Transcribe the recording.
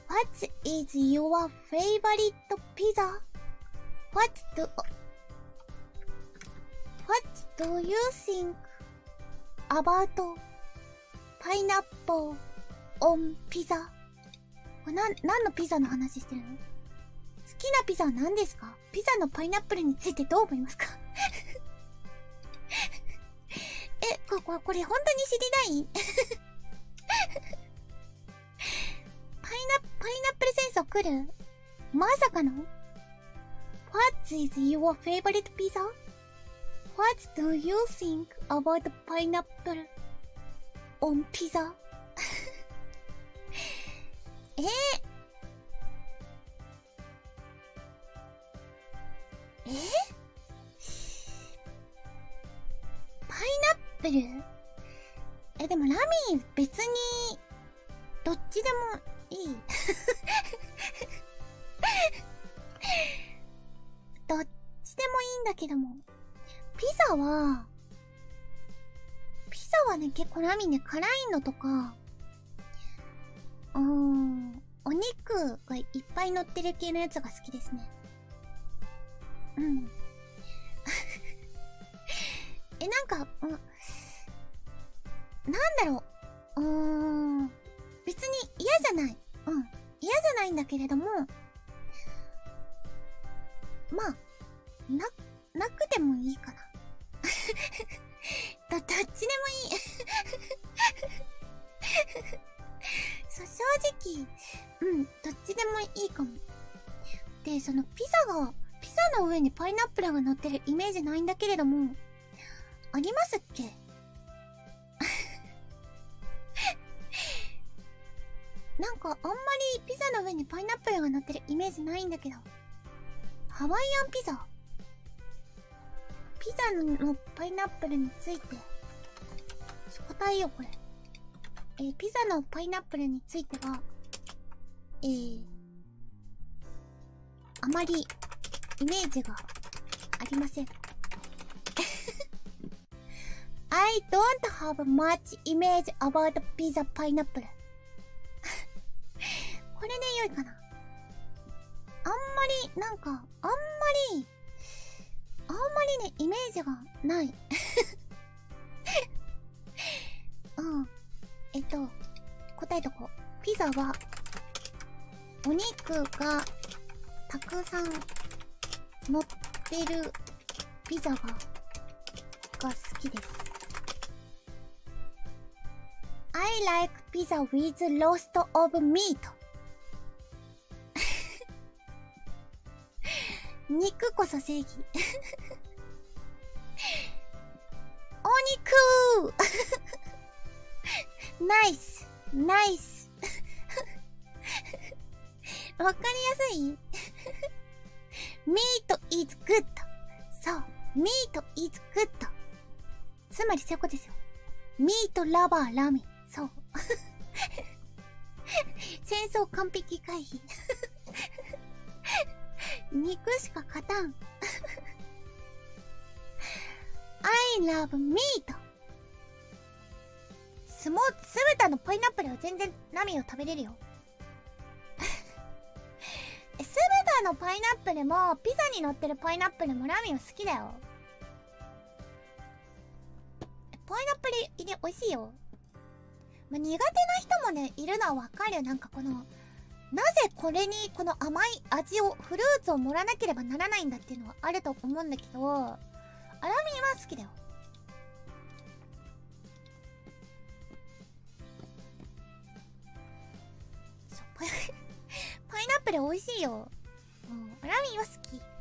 What is your favorite pizza? What do you think about pineapple on pizza? これ何のピザの話してるの？好きなピザは何ですか？ピザのパイナップルについてどう思いますか？これ本当に知りたい？パイナップル戦争来る？まさかの？ What is your favorite pizza? What do you think about pineapple on pizza? パイナップル？でもラミー別にどっちでもいい。どっちでもいいんだけども、ピザはね、結構ラミーね、辛いのとか、お肉がいっぱい乗ってる系のやつが好きですね。うん。なんか、なんだろう。別に嫌じゃない。嫌じゃないんだけれども、まあ、なくてもいいかな。どっちでもいい。そう、正直、どっちでもいいかも。で、そのピザの上にパイナップルが乗ってるイメージないんだけれども、ありますっけ？なんかあんまりピザの上にパイナップルが乗ってるイメージないんだけど。ハワイアンピザのパイナップルについて答えようこれ。ピザのパイナップルについてはあまりイメージがありません。I don't have much image about pizza pineapple. これで良いかな。あんまりね、イメージがない。答えとこう。ピザは、お肉がたくさん乗ってるピザが好きです。I like pizza with roast of meat. 肉こそ正義。お肉ナイスわかりやすい？ Meat is good. そう、Meat is good. つまりそういうことですよ。Meat lover ラミ。そう。戦争完璧回避。肉しか勝たん。I love meat. 酢豚のパイナップルは全然ラミを食べれるよ。酢豚のパイナップルもピザに乗ってるパイナップルもラミは好きだよ。パイナップル入れ美味しいよ。まあ、苦手な人もねいるのはわかる。なんかこのなぜこれにこの甘い味をフルーツを盛らなければならないんだっていうのはあると思うんだけど、アラミは好きだよ。そうパイナップル美味しいよ。アラミは好き。